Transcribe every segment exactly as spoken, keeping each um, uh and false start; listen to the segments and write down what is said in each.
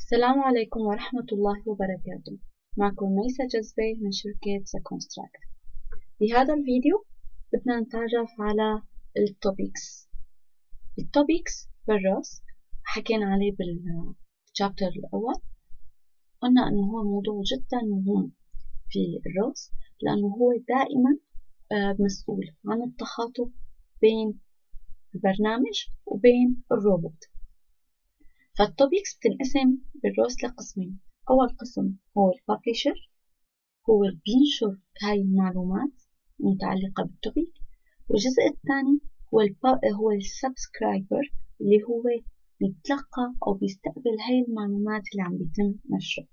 السلام عليكم ورحمة الله وبركاته. معكم ميسة جذبة من شركة سكونستراكت. في هذا الفيديو بدنا نتعرف على التوبيكس. التوبيكس بالرأس حكينا عليه بالشابتر الأول، قلنا أنه هو موضوع جدا مهم في الرأس لأنه هو دائما مسؤول عن التخاطب بين البرنامج وبين الروبوت. فالتوبيكس بتنقسم بالرأس لقسمين. أول قسم هو البابليشر، هو اللي بينشر هاي المعلومات المتعلقة بالتوبيك، والجزء الثاني هو هو السبسكرايبر اللي هو بيتلقى أو بيستقبل هاي المعلومات اللي عم بيتم نشرها.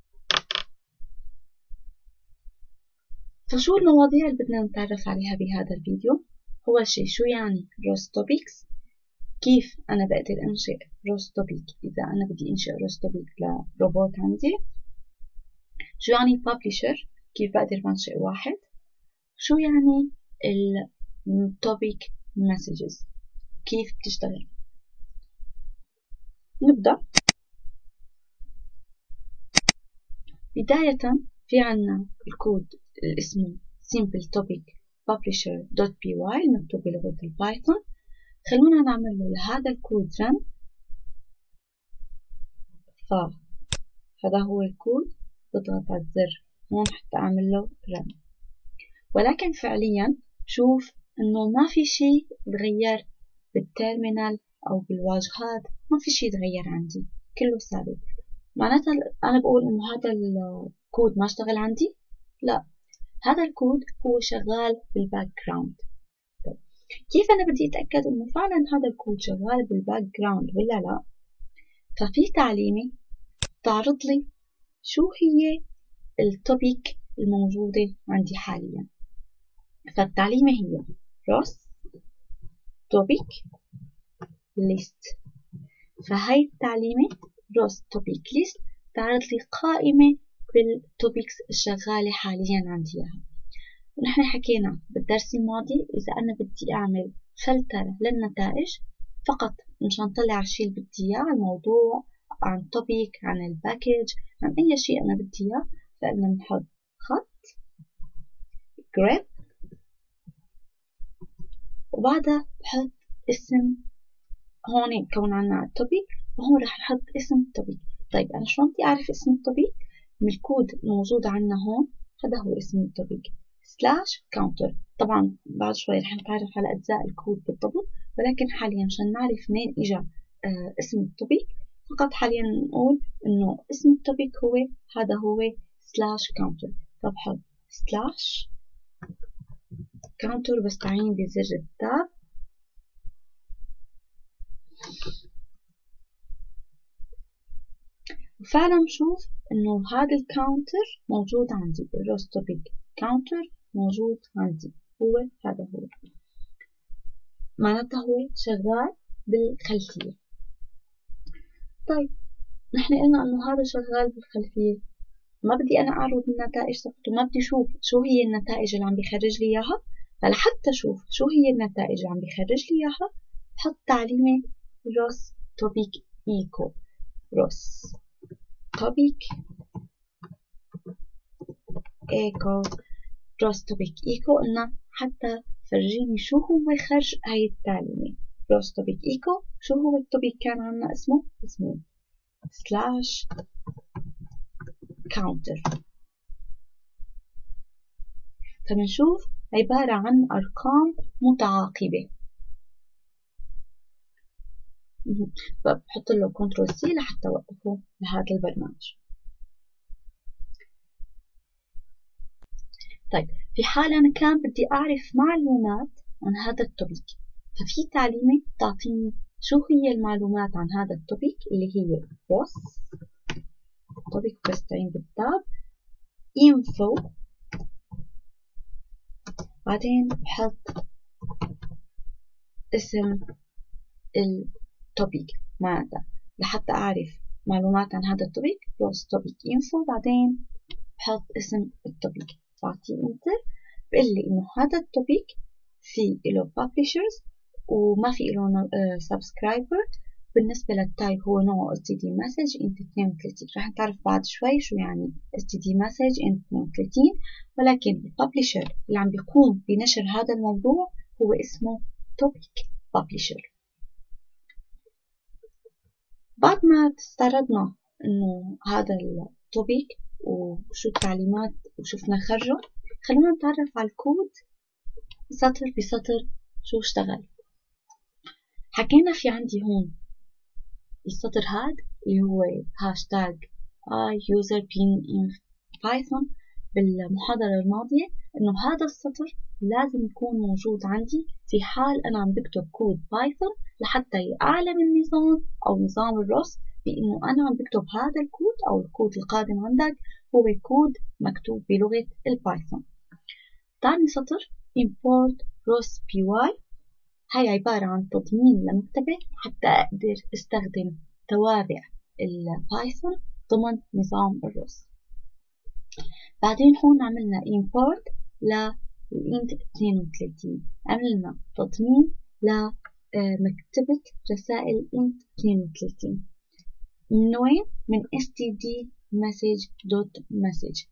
فشو المواضيع اللي بدنا نتعرف عليها بهذا الفيديو؟ أول شيء شو يعني روس توبيكس، كيف أنا بقدر أنشئ روس توبيك إذا أنا بدي أنشئ روس توبيك لروبوت عندي، شو يعني publisher، كيف بقدر أنشئ واحد، شو يعني التوبيك messages، كيف بتشتغل. نبدأ. بداية في عنا الكود اللي اسمه simple topic publisher.py مكتوب بلغة البايثون. خلونا نعمل له لهذا الكود run. فهذا هو الكود، بضغط على الزر هون حتى أعمل له run. ولكن فعليا شوف إنه ما في شيء تغير بالتيرمينال أو بالواجهات، ما في شيء تغير عندي، كله ثابت. معناتها أنا بقول إنه هذا الكود ما اشتغل عندي؟ لا، هذا الكود هو شغال بالباك جراوند. كيف أنا بدي أتأكد إنه فعلا هذا الكود شغال بالباك جراوند ولا لا؟ ففي تعليمة تعرض لي شو هي التوبيك الموجودة عندي حاليا. فالتعليمة هي روس توبيك ليست. فهي التعليمة روس توبيك ليست تعرض لي قائمة بالتوبيكس الشغالة حاليا عندي إياها. ونحن حكينا بالدرس الماضي إذا أنا بدي أعمل فلتر للنتائج فقط مشان طلع الشيء اللي بدي إياه، عن الموضوع، عن توبيك، عن الباكج، عن أي شيء أنا بدي إياه، فإننا بنحط خط grep وبعدها بحط اسم. هون كون عنا التوبيك وهون رح نحط اسم التوبيك. طيب أنا شلون بدي أعرف اسم التوبيك؟ من الكود الموجود عنا هون، هذا هو اسم التوبيك سلاش كاونتر. طبعا بعد شوي رح نتعرف على أجزاء الكود بالضبط، ولكن حاليا مشان نعرف منين إجا آه اسم التوبيك، فقط حاليا نقول إنه اسم التوبيك هو هذا هو سلاش كاونتر. فبحط سلاش كاونتر، بستعين بزر التاب. وفعلا بشوف انه هذا الكاونتر موجود عندي، الروس توبيك كاونتر موجود عندي، هو هذا هو، معناته هو شغال بالخلفية. طيب نحن قلنا انه هذا شغال بالخلفية، ما بدي انا اعرض النتائج تبعته، ما بدي اشوف شو هي النتائج اللي عم بيخرج لي اياها. فلحتى اشوف شو هي النتائج اللي عم بيخرج لي اياها بحط تعليمة روس توبيك ايكو. روس توبيك ايكو روس توبيك ايكو، قلنا حتى فرجيني شو هو خرج هاي التعليمة. روس توبيك ايكو شو هو التوبيك كان عنا اسمه؟ اسمه سلاش كاونتر. فبنشوف عبارة عن أرقام متعاقبة. فبحط له كنترول سي لحتى أوقفه لهذا البرنامج. طيب في حال أنا كان بدي أعرف معلومات عن هذا التوبيك، ففي تعليمة تعطيني شو هي المعلومات عن هذا التوبيك اللي هي روس توبيك، بستعين بالتاب info، بعدين بحط اسم التوبيك. معناتها لحتى أعرف معلومات عن هذا التوبيك روس توبيك info، بعدين بحط اسم التوبيك، بعطيه انتر، بقول لي إنه هذا التوبيك في له publishers وما في له subscriber بالنسبة للتايب هو نوعه إس تي دي message إنت اثنين وثلاثين. راح نتعرف بعد شوي شو يعني إس تي دي message إنت اثنين وثلاثين. ولكن الببلشر اللي عم بيقوم بنشر هذا الموضوع هو اسمه topic publisher. بعد ما استعرضنا إنه هذا التوبيك وشو التعليمات وشوفنا خرجه، خلونا نتعرف على الكود سطر بسطر شو اشتغل. حكينا في عندي هون السطر هاد اللي هو هاشتاج I user pin in Python. بالمحاضرة الماضية إنه هذا السطر لازم يكون موجود عندي في حال أنا عم بكتب كود بايثون لحتى يعلم النظام أو نظام الروس بإنه أنا عم بكتب هذا الكود أو الكود القادم عندك هو كود مكتوب بلغة البايثون. ثاني سطر import rospy. هاي عبارة عن تضمين لمكتبة حتى أقدر استخدم توابع البايثون ضمن نظام الروس. بعدين هون عملنا import لإنت اثنين وثلاثين، عملنا تضمين لمكتبة رسائل إنت اثنين وثلاثين. من وين؟ من stdmessage.message.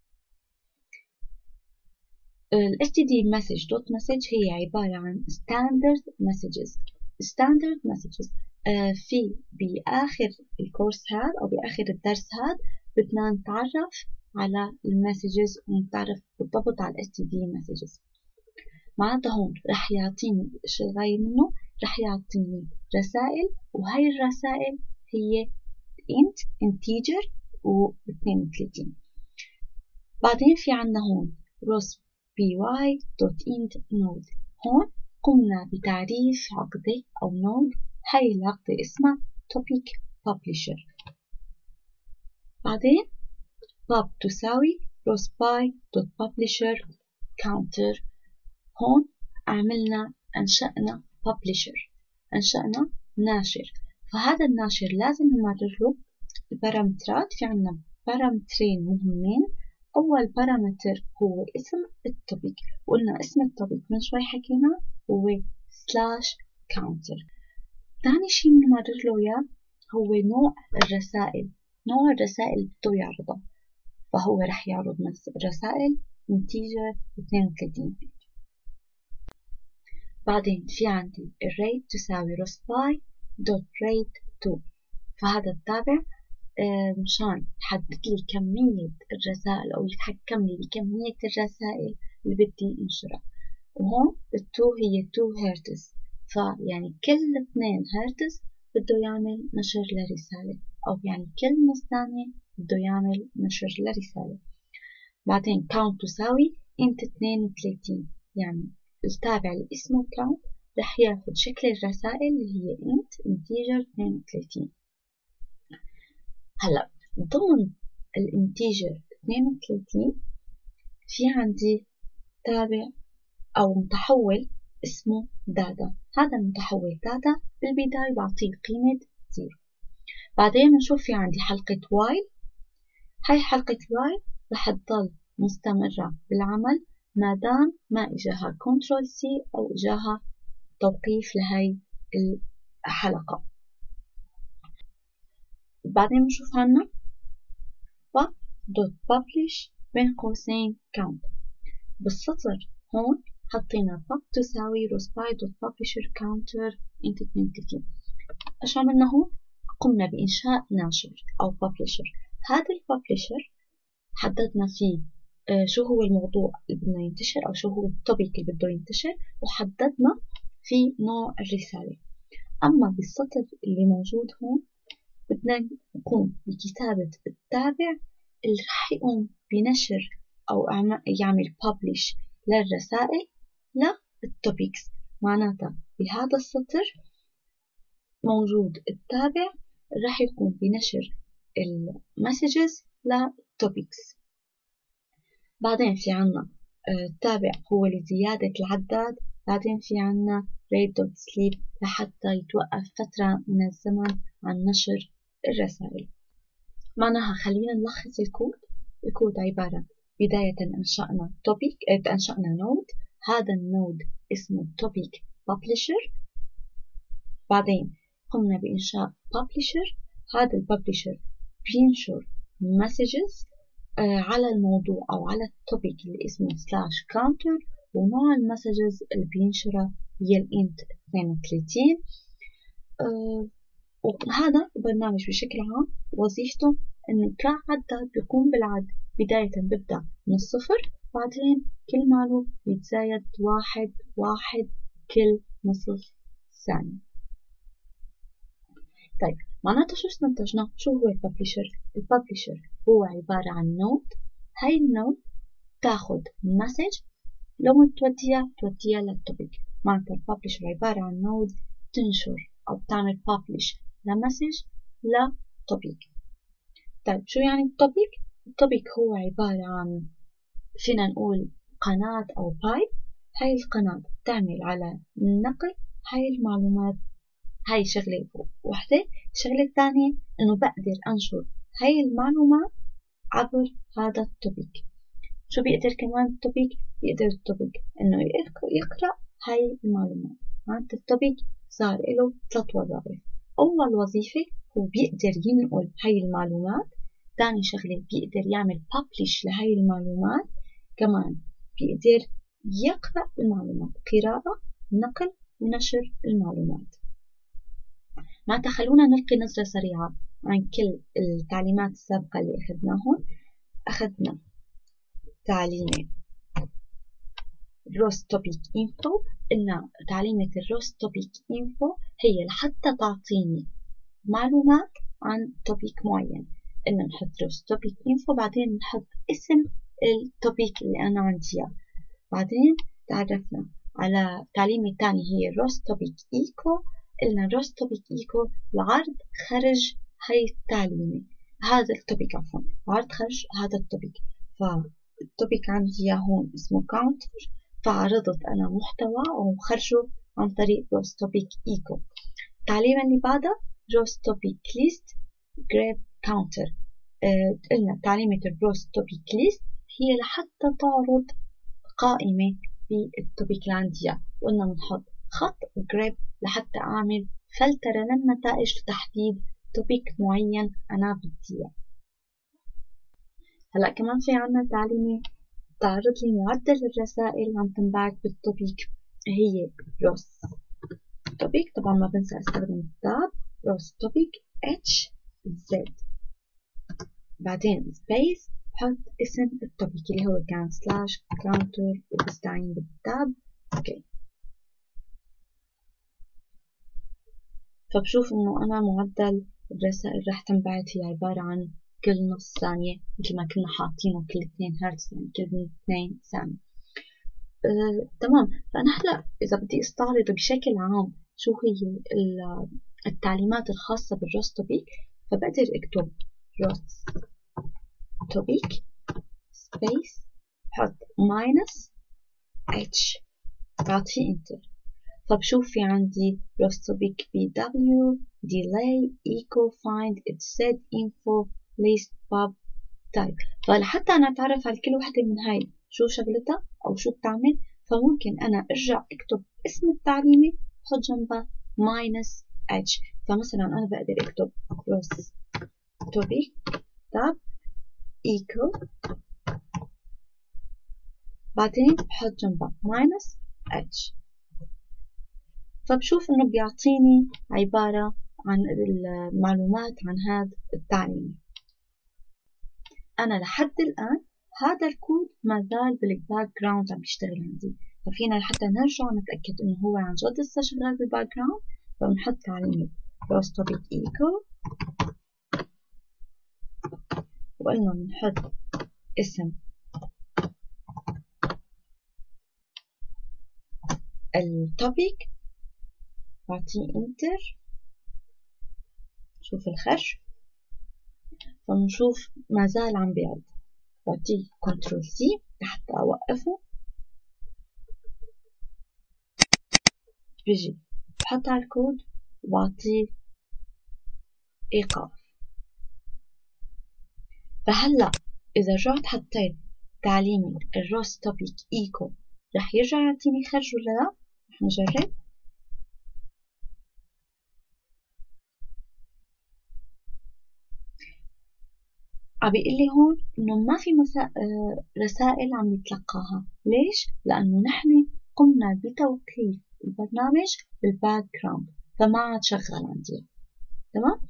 ال stdmessage.message هي عبارة عن standard messages. standard messages آه في بآخر الكورس هذا أو بآخر الدرس هذا بدنا نتعرف على المسجز ونتعرف بالضبط على ال إس تي دي messages. معناتها هون رح يعطيني شو غاية منه، رح يعطيني رسائل، وهي الرسائل هي int integer و اثنين وثلاثين. بعدين في عنا هون rospy.int_node. هون قمنا بتعريف عقدة أو نود. هاي العقدة اسمها topic publisher. بعدين pub تساوي rospy.publisher counter. هون عملنا أنشأنا publisher، أنشأنا ناشر. فهذا الناشر لازم نمرر له البارامترات. في عنا بارامترين مهمين. أول بارامتر هو اسم التوبيك، وقلنا اسم التوبيك من شوي حكينا هو slash counter. ثاني شيء بنمرر له إياه هو نوع الرسائل، نوع الرسائل اللي بده يعرضها. فهو رح يعرض رسائل integer اثنين وثلاثين. بعدين في عندي الريت تساوي rospy.rate2. فهذا التابع مشان يحدد لي كمية الرسائل أو يتحكم لي بكمية الرسائل اللي بدي انشرها. وهون التو هي تو هرتز، فيعني كل اثنين هرتز بده يعمل نشر لرسالة، أو يعني كل نص ثانية بده يعمل نشر لرسالة. بعدين count تساوي int اثنين وثلاثين، يعني التابع اللي اسمه count رح ياخد شكل الرسائل اللي هي int integer اثنين وثلاثين. هلا ضمن الانتيجر اثنين وثلاثين في عندي تابع أو متحول اسمه داتا. هذا المتحول داتا بالبداية بعطيه قيمة زيرو. بعدين نشوف في عندي حلقة while. هاي حلقة while رح تضل مستمرة بالعمل ما دام ما إجاها كنترول سي أو إجاها توقيف لهاي الحلقة. بعدين نشوف عنا pub.publish بين قوسين count. بالسطر هون حطينا pub تساوي rospy.publisher counter int اثنين وثلاثين. ايش عملنا هون؟ قمنا بإنشاء ناشر أو publisher. هذا الببلشر حددنا فيه آه شو هو الموضوع اللي بدنا ينتشر أو شو هو التوبيك اللي بده ينتشر، وحددنا في نوع الرسالة. أما بالسطر اللي موجود هون بدنا نقوم بكتابة التابع اللي رح يقوم بنشر أو يعمل publish للرسائل للتوبيكس. معناتها بهذا السطر موجود التابع رح يقوم بنشر المسجز للتوبيكس. بعدين في عنا التابع هو لزيادة العداد. بعدين في عنا rate.sleep لحتى يتوقف فترة من الزمن عن نشر الرسائل. معناها خلينا نلخص الكود. الكود عبارة بداية أنشأنا topic، أنشأنا نود. هذا النود اسمه topic publisher. بعدين قمنا بإنشاء publisher. هذا الببلشر بينشر messages آه على الموضوع أو على التوبيك اللي اسمه slash counter، ونوع المسجز اللي بينشرها هي الانت اثنين وثلاثين. آه وهذا البرنامج بشكل عام وظيفته انه كعداد بيقوم بالعد. بداية ببدأ من الصفر، بعدين كل ماله يتزايد واحد واحد كل نصف ثانية. طيب معناته شو استنتجنا؟ شو هو الببلشر؟ الببلشر هو عبارة عن نود. هاي النود تاخد مسج لو توديها توديها للتوبيك. معناته الببلشر عبارة عن نود تنشر أو تعمل publish لمسج لتوبيك. طيب شو يعني التوبيك؟ التوبيك هو عبارة عن فينا نقول قناة أو بايب. هاي القناة تعمل على نقل هاي المعلومات. هاي شغلة وحدة. الشغلة الثانية إنه بقدر أنشر هاي المعلومات عبر هذا التوبيك. شو بيقدر كمان التوبيك؟ بيقدر التوبيك إنه يقرأ هاي المعلومات. معناته التوبيك صار له ثلاث وظائف. أول وظيفة هو بيقدر ينقل هاي المعلومات. ثاني شغلة بيقدر يعمل publish لهاي المعلومات. كمان بيقدر يقرأ المعلومات، قراءة، نقل ونشر المعلومات. معناتها خلونا نلقي نظرة سريعة عن كل التعليمات السابقة اللي أخذناهم. أخذنا تعليمة rows topic info. قلنا تعليمة الrows topic info هي لحتى تعطيني معلومات عن توبيك معين. قلنا نحط rows topic info، بعدين نحط اسم التوبيك اللي أنا عندي إياه. بعدين تعرفنا على تعليمة تانية هي rows topic echo. قلنا rows topic echo لعرض خرج هاي التعليمة، هذا التوبيك عفوا، عرض خرج هذا التوبيك. فالتوبيك عندي هون اسمه counter، فعرضت أنا محتوى وخرجه عن طريق rows topic echo. التعليمة اللي بعدها rows topic list grab counter. آه قلنا تعليمة rows topic list هي لحتى تعرض قائمة بالتوبيك اللي عندي. قلنا بنحط خط grab لحتى أعمل فلترة للنتائج لتحديد توبيك معين أنا بدي إياه. هلأ كمان في عنا تعليمة تعرض لي معدل الرسائل اللي عم تنبعث بالتوبيك، هي rows topic. طبعا ما بنسى استخدم التاب rows topic h z، بعدين space بحط اسم التوبيك اللي هو كان slash counter وبستعين بالتاب. اوكي، فبشوف انه انا معدل الرسائل رح تنبعث هي عبارة عن كل نص ثانية، مثل ما كنا حاطينه كل اثنين هرتز، يعني كل اثنين ثانية. أه، تمام. فأنا هلأ إذا بدي استعرض بشكل عام شو هي التعليمات الخاصة بالروز توبيك، فبقدر اكتب روز توبيك سبيس حط ماينس اتش بعطيه انتر. فبشوف في عندي rows topic بي دبليو delay echo find it set info list pub type. فلحتى أنا أتعرف على كل وحدة من هاي شو شغلتها أو شو بتعمل، فممكن أنا أرجع أكتب اسم التعليمة حط جنبها minus h. فمثلا أنا بقدر أكتب rows topic tab echo بعدين بحط جنبها minus h. فبشوف إنه بيعطيني عبارة عن المعلومات عن هذا التعليم. أنا لحد الآن هذا الكود ما زال بالباك جراوند عم يشتغل عندي، ففينا لحتى نرجع نتأكد إنه هو عن جد لسه شغال بالباك جراوند، فبنحط تعليمة rows topic echo وقلنا بنحط اسم التوبيك بعطيه انتر. شوف الخرج، فبنشوف ما زال عم بيعد، بعطيه كنترول سي لحتى اوقفه. بيجي بحط على الكود وبعطيه ايقاف. فهلا اذا رجعت حطيت تعليمي الروز توبيك ايكو رح يرجع يعطيني خرج ولا لا؟ رح نجرب. عم بيقول لي هون إنه ما في مسا... آه رسائل عم يتلقاها. ليش؟ لأنه نحن قمنا بتوقيف البرنامج بالباك جراوند، فما عاد شغال عندي. تمام؟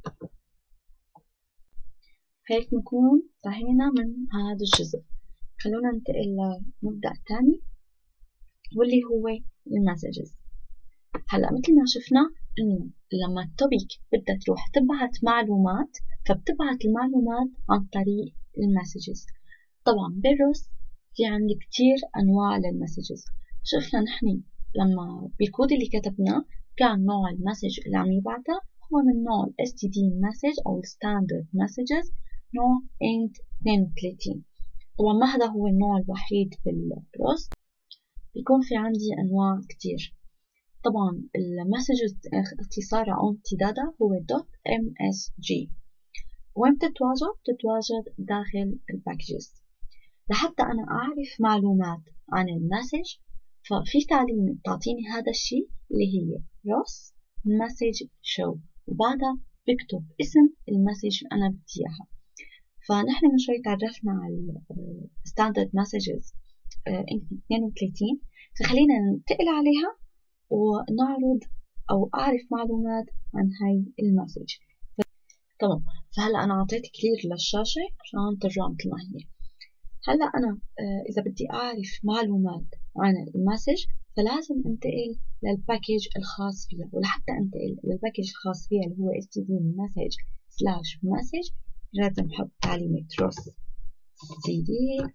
هيك نكون انتهينا من هذا الجزء. خلونا ننتقل لمبدأ تاني واللي هو المسجز. هلا مثل ما شفنا انه لما التوبيك بدها تروح تبعت معلومات، فبتبعت المعلومات عن طريق المسجز. طبعا بالروس في عندي كتير انواع للمسجز. شفنا نحن لما بالكود اللي كتبناه كان نوع المسج اللي عم يبعتها هو من نوع ال إس تي دي message او standard messages نوع إنت اثنين وثلاثين. طبعا ما هذا هو النوع الوحيد بالروس، بيكون في عندي انواع كتير. طبعا المسجز اختصارها أو امتدادها هو .msg. وين بتتواجد؟ بتتواجد داخل الباكجز. لحتى أنا أعرف معلومات عن المسج ففي تعليمة بتعطيني هذا الشيء اللي هي روس مسج شو، وبعدها بكتب اسم المسج اللي أنا بدي إياها. فنحن من شوي تعرفنا على ستاندرد مسجز اثنين وثلاثين، فخلينا ننتقل عليها ونعرض أو أعرف معلومات عن هاي المسج. تمام، فهلأ أنا أعطيت كلير للشاشة عشان ترجع مثل ما هي. هلأ أنا إذا بدي أعرف معلومات عن المسج فلازم انتقل للباكج الخاص فيها، ولحتى انتقل للباكج الخاص فيها اللي هو إس تي دي message slash message لازم أحط تعليمة روس تي دي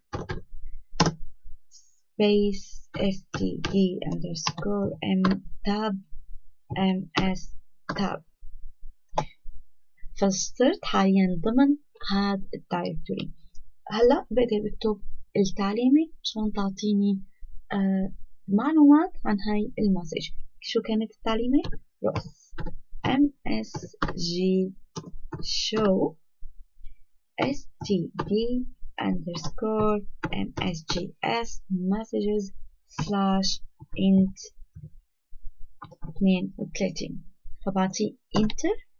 space std underscore m tab ms tab. فصرت حاليا ضمن هذا الدايركتوري. هلا بقدر بكتب التعليمة عشان تعطيني آه معلومات عن هاي المسج. شو كانت التعليمة؟ روس msg show std underscore msgs messages slash int اثنين وثلاثين. فبعطي enter.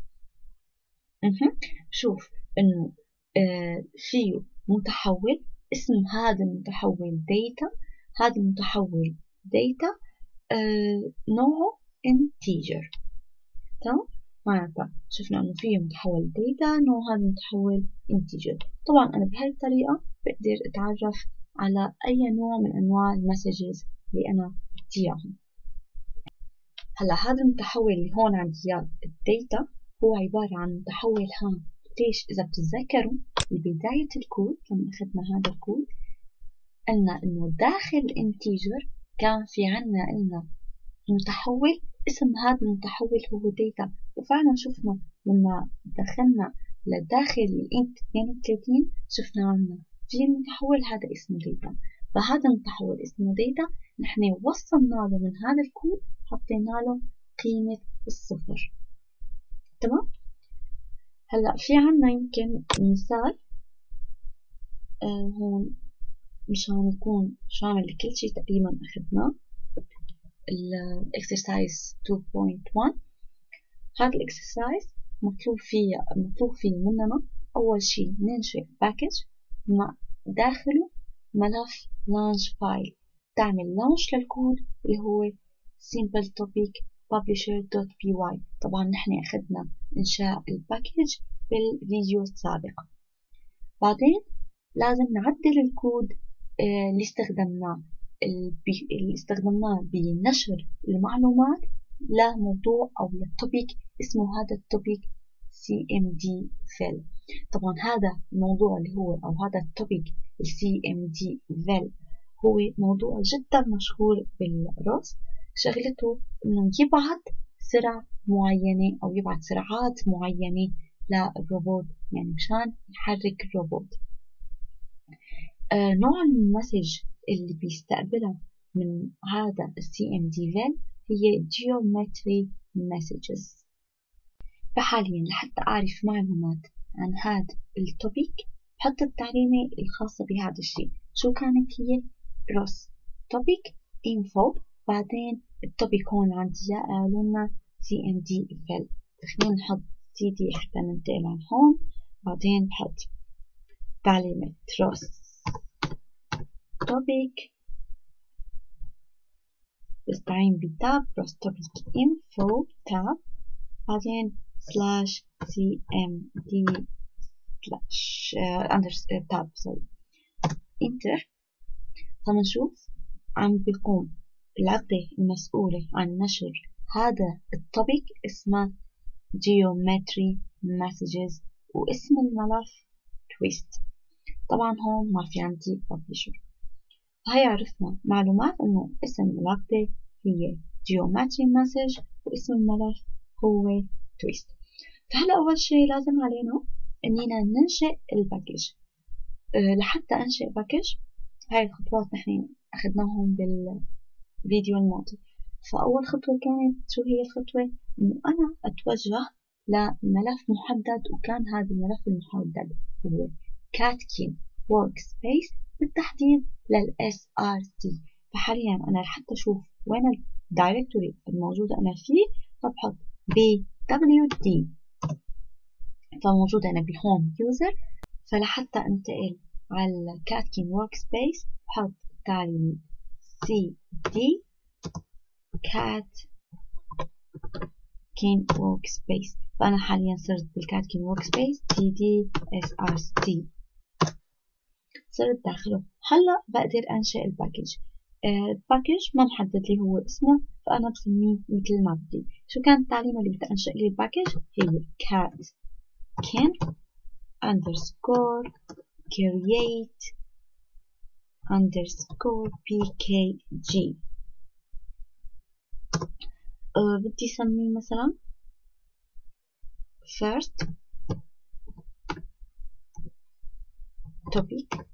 شوف انه آه فيه متحول، اسم هذا المتحول data، هذا المتحول data آه نوعه integer. تمام؟ معناتها شفنا انه فيه متحول data نوع هذا المتحول integer. طبعا انا بهاي الطريقة بقدر اتعرف على اي نوع من انواع المسجز اللي انا بدي اياهم. هلا هذا المتحول اللي هون عندي اياه الداتا هو عبارة عن متحول هام. ليش؟ إذا بتتذكروا ببداية الكود لما أخذنا هذا الكود قلنا إنه داخل الانتيجر كان في عنا قلنا متحول اسم هذا المتحول هو داتا، وفعلا شفنا لما دخلنا لداخل الانت اثنين وثلاثين شفنا عنا في المتحول هذا اسمه داتا. فهذا المتحول اسمه داتا نحن وصلنا له من هذا الكود حطينا له قيمة الصفر. تمام؟ هلا في عنا يمكن مثال آه هون مشان يكون شامل لكل شيء تقريبا أخذناه. الإكسرسايز اثنين نقطة واحد. هذا الإكسرسايز مطلوب فيه مطلوب فيه مننا أول شيء ننشئ باكج مع داخله ملف launch فايل تعمل launch للكود اللي هو simple topic publisher.py. طبعا نحن أخذنا إنشاء الباكج بالفيديو السابق. بعدين لازم نعدل الكود اللي استخدمناه اللي استخدمناه بنشر المعلومات لموضوع أو للتوبيك اسمه هذا التوبيك سي إم دي فيل. طبعا هذا الموضوع اللي هو أو هذا التوبيك سي إم دي فيل هو موضوع جدا مشهور بالروس. شغلته إنه يبعث سرعة معينة أو يبعث سرعات معينة للروبوت، يعني مشان يحرك الروبوت. آه نوع المسج اللي بيستقبلها من هذا السي ام دي فيل هي geometry messages. فحاليا لحتى أعرف معلومات عن هذا التوبيك بحط التعليمة الخاصة بهذا الشيء. شو كانت هي؟ روس topic info. بعدين التوبيك هون عندي قالوا لنا سي ام دي فيل. خلينا نحط سي دي حتى ننتقل عن هون. بعدين بحط تعليمات rows topic، بستعين بتاب rows topic info tab، بعدين slash cmd slash under tab sorry enter. فمنشوف عم بيقوم العقدة المسؤولة عن نشر هذا التوبيك اسمه geometry messages، واسم الملف twist. طبعا هون ما في عندي publisher. هاي عرفنا معلومات انه اسم العقدة هي geometry message واسم الملف هو twist. فهلا اول شيء لازم علينا اننا ننشئ الباكج. أه لحتى انشئ باكج هاي الخطوات نحن اخذناهم بالفيديو الماضي. فاول خطوة كانت شو هي الخطوة؟ انه انا اتوجه لملف محدد، وكان هذا الملف المحدد هو كاتكين workspace بالتحديد لل إس آر سي. فحاليا انا لحتى اشوف وين الدايركتوري الموجودة انا فيه فبحط بي دبليو دي، فموجودة انا بهوم يوزر. فلحتى انتقل على كاتكين workspace بحط تعليمات سي دي cat كين workspace. فأنا حاليا صرت بالكاتكين workspace تي دي إس آر تي، صرت داخله. هلا بقدر أنشئ الباكج. الباكج ما محدد لي هو اسمه، فأنا بسميه مثل ما بدي. شو كانت التعليمة اللي بدي أنشئ لي الباكج؟ هي catkin underscore create underscore pkg. أه بدي سميه مثلا first topic،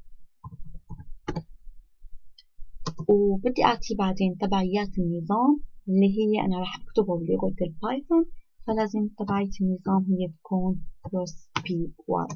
وبدي أعطي بعدين تبعيات النظام اللي هي أنا راح أكتبه بلغة البايثون، فلازم تبعية النظام هي تكون روس بي واي.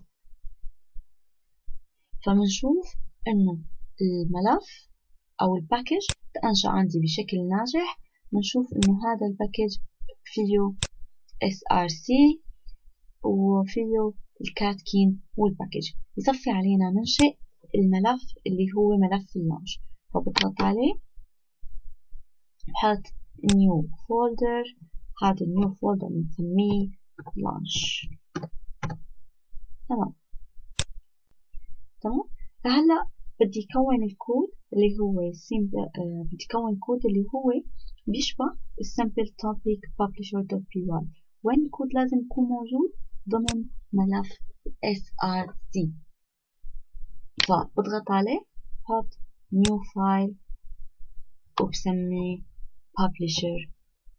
فمنشوف إنه الملف أو الباكج تأنشأ عندي بشكل ناجح. منشوف إنه هذا الباكج فيه إس آر سي وفيه الكاتكين والباكج. يصفي علينا ننشئ الملف اللي هو ملف اللانش، فبضغط عليه بحط new folder. هذا النيو فولدر بنسميه launch. تمام تمام. فهلا بدي كون الكود اللي هو simple آه بدي كون كود اللي هو بيشبه الsimple topic publisher.py. وين الكود لازم يكون موجود؟ ضمن ملف إس آر سي. فبضغط عليه بحط new file وبسميه publisher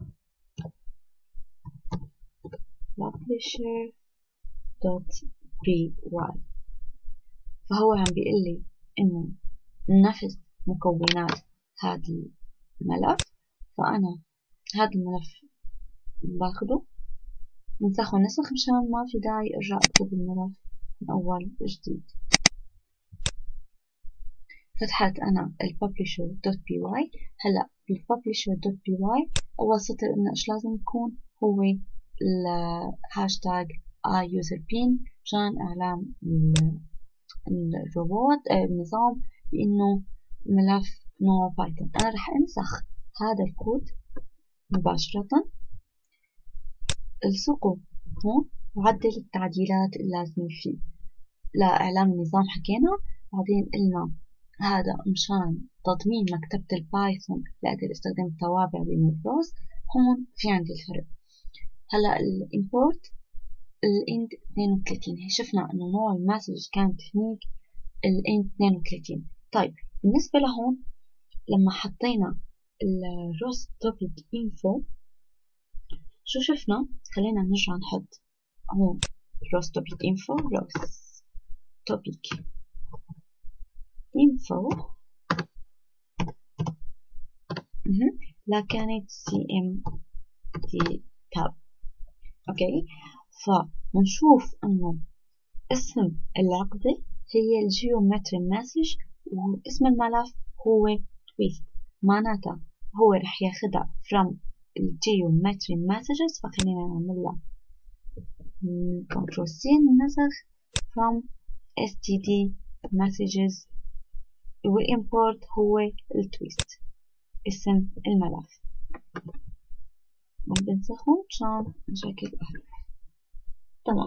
publisher.py. فهو عم بيقول لي انه نفس مكونات هذا الملف. فانا هذا الملف باخده بنسخه نسخ مشان ما في داعي ارجع اكتب الملف من اول وجديد. فتحت انا الpublisher.py. هلا بالpublisher.py اول سطر انه ايش لازم يكون؟ هو الهاشتاج iUserPin مشان اعلام الروبوت النظام بانه ملف نوع بايثون. انا رح انسخ هذا الكود مباشرة، الصقه هون وعدل التعديلات اللازمة فيه لاعلام النظام. حكينا بعدين قلنا هذا مشان تضمين مكتبة البايثون لأقدر استخدم التوابع بالروز. هون في عندي الفرق. هلا الامبورت الاند اثنين وثلاثين، شفنا انه نوع المسج كانت هنيك الاند اثنين وثلاثين. طيب بالنسبة لهون لما حطينا الروس توبيك انفو شو شفنا؟ خلينا نرجع نحط هون روس توبيك انفو روس توبيك انفو لا كانت سي ام دي تاب. اوكي. فنشوف انه اسم العقدة هي الجيومتري مسج واسم الملف هو تويست. معناتها هو رح ياخدها from الجيومتري messages. فخلينا نعمل لها كنترول سي نسخ from std messages. والimport هو التويست اسم الملف. عم بنسخهم مشان نشكل أحرف. تمام.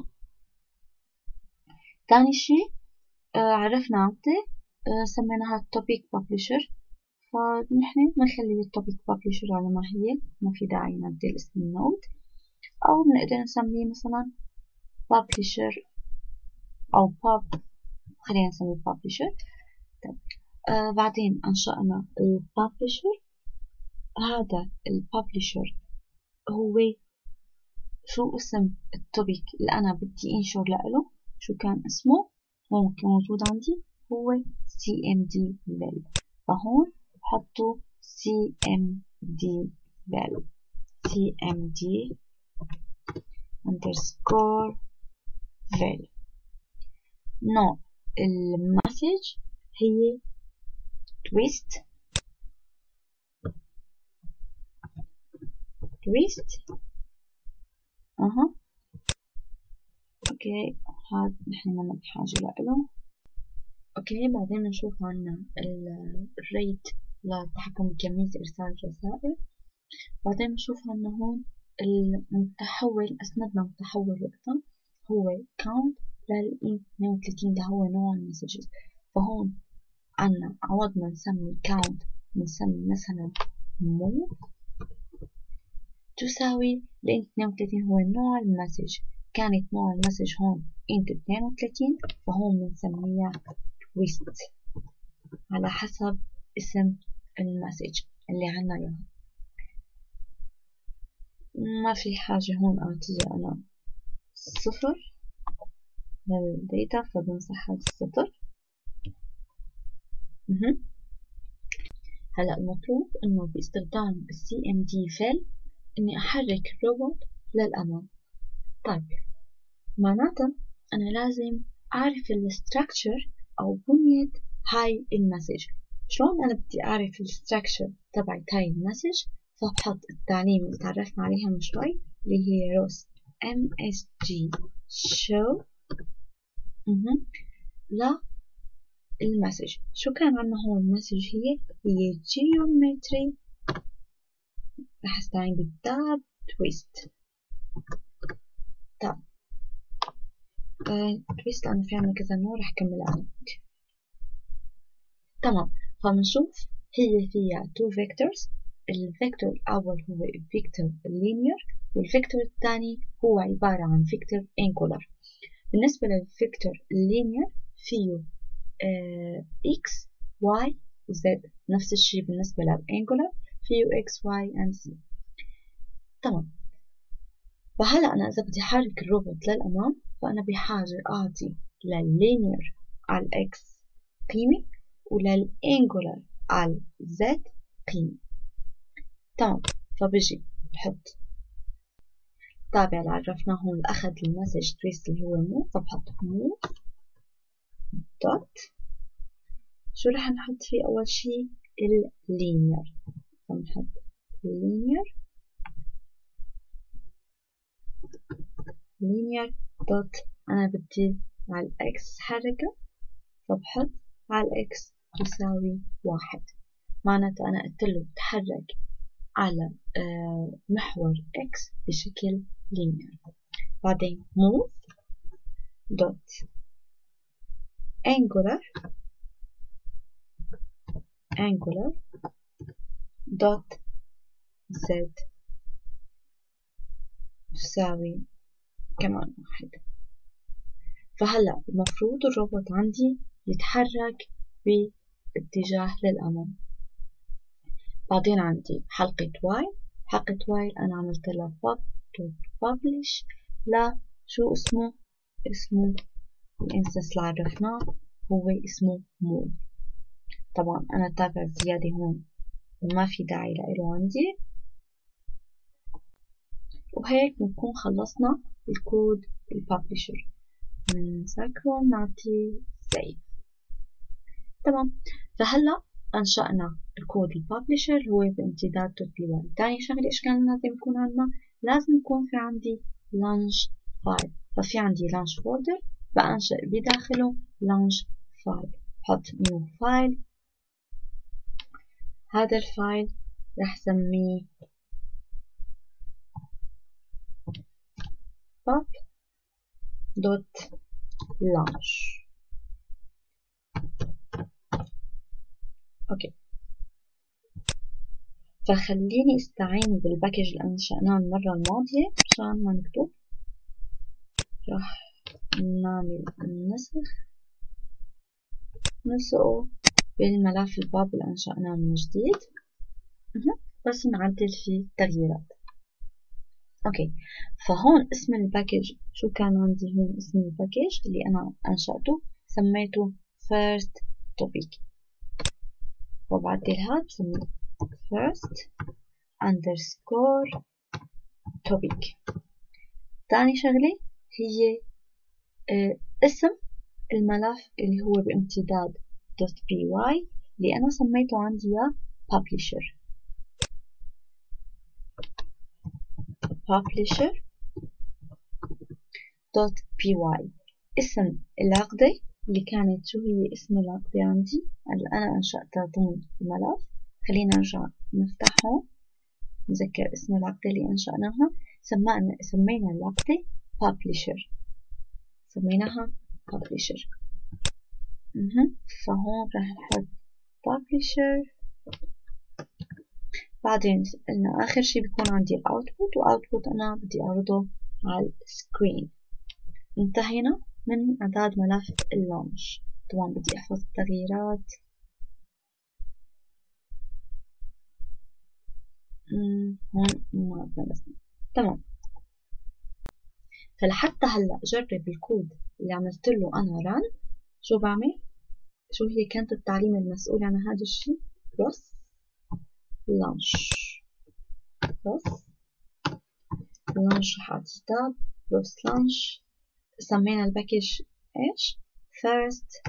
تاني شي آه عرفنا عمتي آه سميناها topic publisher، فنحن بنخلي الtopic publisher على ما هي، ما في داعي نبدل اسم النود، أو بنقدر نسميه مثلا publisher أو pub، خلينا نسميه publisher. طيب. آه بعدين أنشأنا الpublisher. هذا الpublisher هو شو اسم التوبيك اللي أنا بدي انشر له، شو كان اسمه، هون كان موجود عندي هو سي ام دي val، فهون بحطوا سي ام دي val سي ام دي underscore val. نوع المسج هي twist twist اها اوكي، هاد نحن ما بحاجة له. اوكي، بعدين نشوف عنا الريت للتحكم بكمية ارسال الرسائل. بعدين نشوف عنا هون المتحول، اسندنا متحول وقتها هو count لل اثنين وثلاثين، ده هو نوع المسجز. فهون عنا عوضنا نسمي count نسمي مثلا move تساوي ل اثنين وثلاثين هو نوع المسج. كانت نوع المسج هون انت اثنين وثلاثين، فهون بنسميها twist على حسب اسم المسج اللي عنا اياها. ما في حاجة هون اعطيه انا صفر للديتا، فبنمسح هذا السطر. هلا المطلوب انه باستخدام السي ام دي val اني احرك الروبوت للامام. طيب معناتها انا لازم اعرف الستراكشر او بنية هاي المسج. شلون انا بدي اعرف الستراكشر تبعت هاي المسج؟ فبحط التعليم اللي تعرفنا عليها من شوي اللي هي روس ام اس جي show لا المسج. شو كان عنا هون المسج؟ هي هي geometry، رح استعين بالتاب twist. طب تويست لأنه في عنا كذا نوع، رح كملها أنا. تمام، فبنشوف هي فيها two vectors. الفيكتور الأول هو vector linear، والفيكتور الثاني هو عبارة عن vector angular. بالنسبة للفيكتور linear فيه uh, x y و z، نفس الشيء بالنسبة للangular فيه x y and z. تمام. فهلا أنا إذا بدي أحرك الروبوت للأمام فأنا بحاجة أعطي لللينير على الإكس قيمة وللأنجولار على الزد قيمة. تمام، فبجي بحط التابع اللي عرفناه هون أخذ المسج تويست اللي هو مو، فبحط مو دوت. شو رح نحط فيه أول شي؟ اللينير، فنحط لينير linear dot. أنا بدي على الإكس حركة، فبحط على الإكس تساوي واحد، معناته أنا قلت له تحرك على آه محور إكس بشكل linear. بعدين move dot angular angular dot z تساوي كمان واحد. فهلأ المفروض الروبوت عندي يتحرك باتجاه للأمام. بعدين عندي حلقة واي. حلقة واي أنا عملت لها pop to publish لا شو اسمه؟ اسمه الانستنس اللي عرفناه هو اسمه move. طبعا أنا تابع الزيادة هون وما في داعي لإله عندي. وهيك بنكون خلصنا الكود الببلشر. بنسكره نعطي save. تمام، فهلا أنشأنا الكود الببلشر هو بامتداد دوت. تاني شغلة إيش كان لازم يكون عندنا؟ لازم يكون في عندي launch file. ففي عندي launch folder بأنشئ بداخله launch file. حط new file. هذا الفايل راح سميه pub dot launch. اوكي، فخليني استعين بالباكج اللي انشأناه المرة الماضية عشان ما نكتب. راح نعمل نسخ نسخه بالملف الباب اللي انشأناه من جديد، بس نعدل فيه تغييرات. اوكي، فهون اسم الباكج شو كان عندي؟ هون اسم الباكج اللي انا انشأته سميته first topic، وبعدل هاد بسميه first underscore topic. تاني شغلة هي اه اسم الملف اللي هو بامتداد .py اللي أنا سميته عندي يا publisher. publisher .py اسم العقدة اللي كانت، شو هي اسم العقدة عندي اللي أنا أنشأتها ضمن الملف. خلينا نرجع نفتحه نذكر اسم العقدة اللي أنشأناها. سمينا سمينا العقدة publisher، سميناها publisher. فهون راح نحط publisher. بعدين قلنا آخر شي بيكون عندي الأوتبوت، وأوتبوت أنا بدي أعرضه على السكرين. انتهينا من إعداد ملف اللانش. طبعا بدي أحفظ التغييرات. هون ما عندنا بس تمام. فلحتى هلا جرب الكود اللي عملت له أنا ران. شو بعمل؟ شو هي كانت التعليم المسؤول عن هذا الشيء؟ بلس لانش بلس لانش رح أعطي تاب بلس لانش. سمينا الباكج ايش؟ first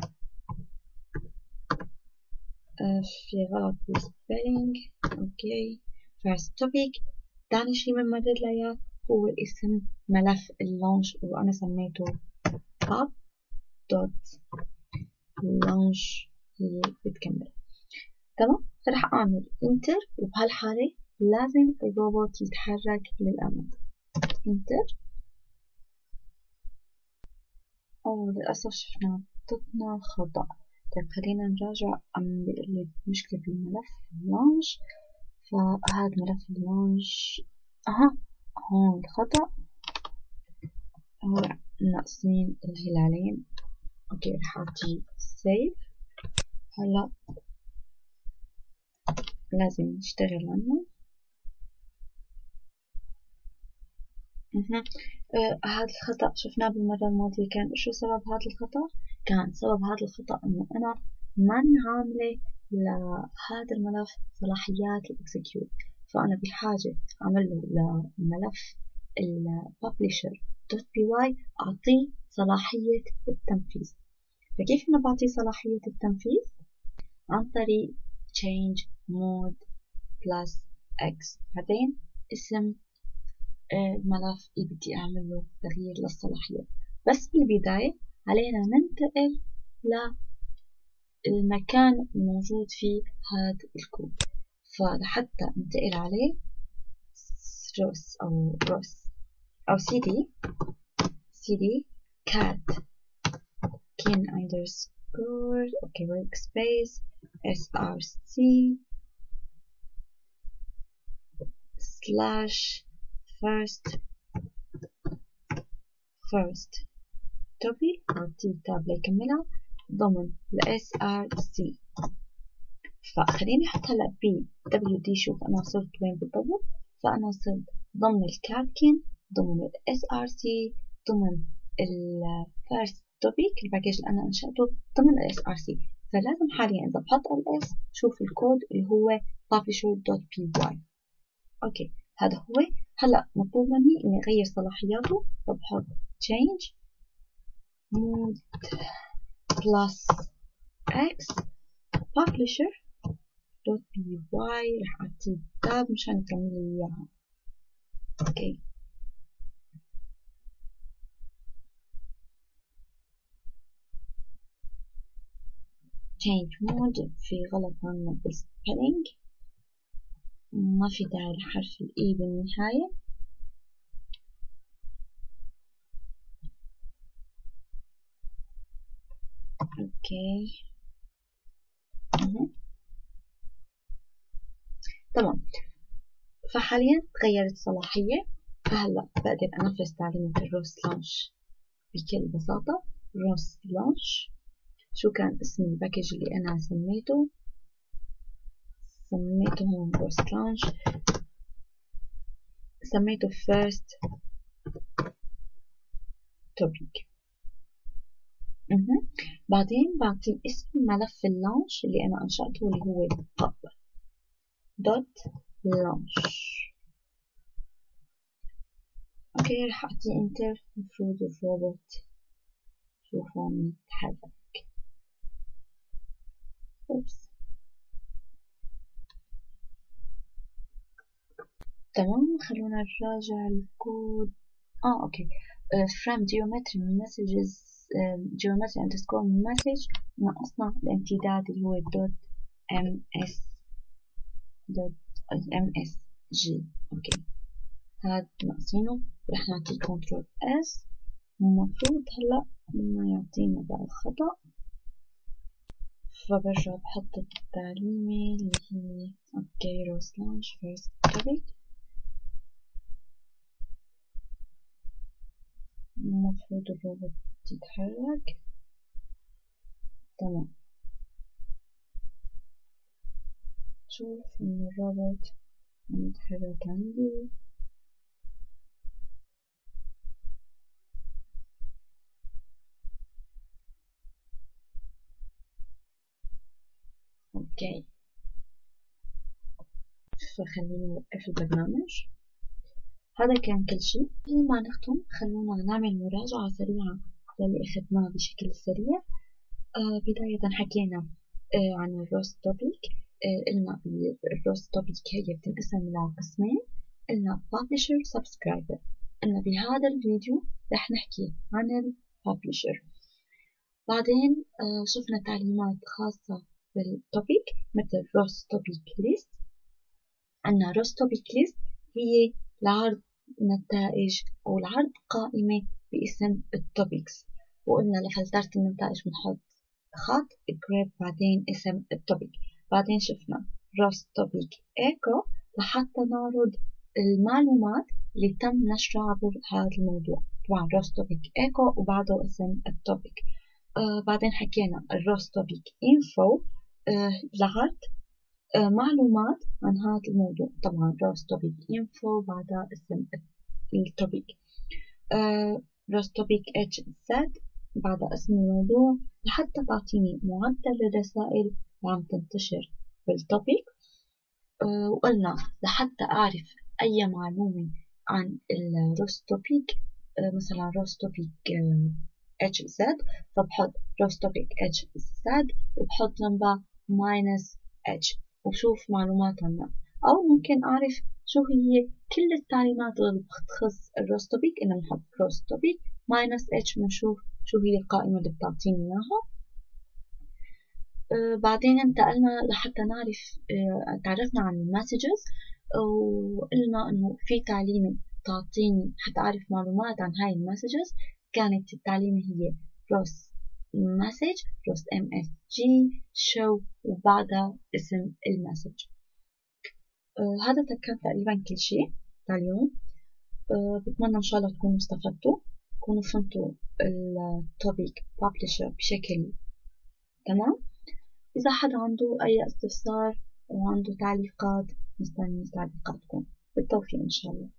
آه في غلط بالسبيلينج. اوكي، first topic. تاني شي بنمرر له هو اسم ملف اللانش وأنا سميته pub dot launch. هي بتكمل تمام. فرح أعمل انتر، وبهالحالة لازم الروبوت يتحرك للأمام. انتر. أو للأسف شفنا خطتنا خطأ. طيب خلينا نراجع. عم بيقلي مشكلة بالملف اللانش. فهذا ملف اللانش أها هون الخطأ، هو ناقصين الهلالين. اوكي، رح اعطي سيف. هلا لازم نشتغل عنه. آه هذا الخطأ شفناه بالمرة الماضية. كان شو سبب هذا الخطأ؟ كان سبب هذا الخطأ انه انا ما عاملة لهذا الملف صلاحيات الاكسكيوت. فانا بحاجة اعمل له لملف الpublisher.py اعطيه صلاحية التنفيذ. فكيف أنا بعطي صلاحية التنفيذ؟ عن طريق change mode plus x. بعدين اسم الملف اللي بدي أعمل له تغيير للصلاحية. بس بالبداية علينا ننتقل للمكان الموجود فيه هذا الكود. فلحتى ننتقل عليه روس أو روس أو cd cd cat kin underscore okay workspace src slash first first topic أعطيه تاب ليكملها ضمن ال src. فخليني أحط هلا ب wd. شوف أنا صرت وين بالضبط. فأنا صرت ضمن الكاتكين ضمن ال src ضمن ال first topic الباكج اللي أنا أنشأته ضمن ال src. فلازم حاليا إذا بحط ls شوف الكود اللي هو publisher.py. أوكي، هذا هو. هلا مطلوب مني إني أغير صلاحياته. فبحط change mode plus x publisher.py. رح أعطيه تاب مشان أكمل لي إياها. أوكي، change mode في غلط عندنا بالspelling، ما في داعي لحرف ال E بالنهاية. اوكي أه. تمام. فحاليا تغيرت الصلاحية، فهلا بقدر انفذ تعليمة الروس لانش بكل بساطة. روس لانش، شو كان اسم الباكج اللي انا سميته؟ سميته هون روس لانش، سميته first topic. أه. بعدين بعطي اسم ملف اللانش اللي انا انشأته اللي هو pub dot launch. اوكي رح اعطي انتر، المفروض الروبوت شوفهم يتحرك. اوبس. تمام، خلونا نراجع الكود. اه اوكي uh, from geometry messages uh, geometry underscore message ناقصنا الامتداد اللي هو dot ms dot msg. اوكي هاد ناقصينه، رح نعطي كنترول اس، المفروض هلا ما يعطينا بقى خطأ، فبرجع بحط التعليمة اللي هي اوكي روس لانش first topic. المفروض الروبوت يتحرك. تمام، شوف ان الروبوت عم يتحرك عندي. اوكي فخليني اوقف البرنامج. هذا كان كل شيء. قبل ما نختم خلونا نعمل مراجعة سريعة للي اخذناه بشكل سريع. آه بداية حكينا آه عن الروست توبيك. آه قلنا الروست توبيك هي بتنقسم لقسمين، قلنا publisher subscriber. قلنا بهذا الفيديو رح نحكي عن الببلشر. بعدين آه شفنا تعليمات خاصة بالتوبيك مثل روست توبيك ليست. عندنا روست توبيك ليست هي لعرض نتائج أو لعرض قائمة باسم التوبيكس، وقلنا لفلترة النتائج بنحط خط جريب بعدين اسم التوبيك. بعدين شفنا روست توبيك ايكو لحتى نعرض المعلومات اللي تم نشرها عبر هذا الموضوع. طبعا روست توبيك ايكو وبعده اسم التوبيك. آه بعدين حكينا الروست توبيك انفو آه لعرض آه معلومات عن هذا الموضوع. طبعا روست توبيك انفو بعدها اسم التوبيك. آه روست توبيك اتش زد بعدها اسم الموضوع لحتى تعطيني معدل الرسائل اللي عم تنتشر بالتوبيك. آه وقلنا لحتى أعرف أي معلومة عن الروست توبيك آه مثلا روست توبيك اتش زد فبحط روست توبيك اتش زد وبحط جنبها ماينس اتش وشوف معلومات عنها. أو ممكن أعرف شو هي كل التعليمات اللي بتخص الروست توبيك، إنه بنحط روست توبيك ماينس اتش ونشوف شو هي القائمة اللي بتعطيني إياها. آه بعدين انتقلنا لحتى نعرف آه تعرفنا عن المسجز وقلنا إنه في تعليمة تعطيني حتى أعرف معلومات عن هاي المسجز. كانت التعليمة هي روست مسج روست ام اس جي شو وبعدها اسم المسج. آه هذا كان تقريبا كل شيء لليوم. آه بتمنى إن شاء الله تكونوا استفدتوا، تكونوا فهمتوا التوبيك بابلشر بشكل تمام. إذا حدا عنده أي استفسار وعنده تعليقات مستني تعليقاتكم. بالتوفيق إن شاء الله.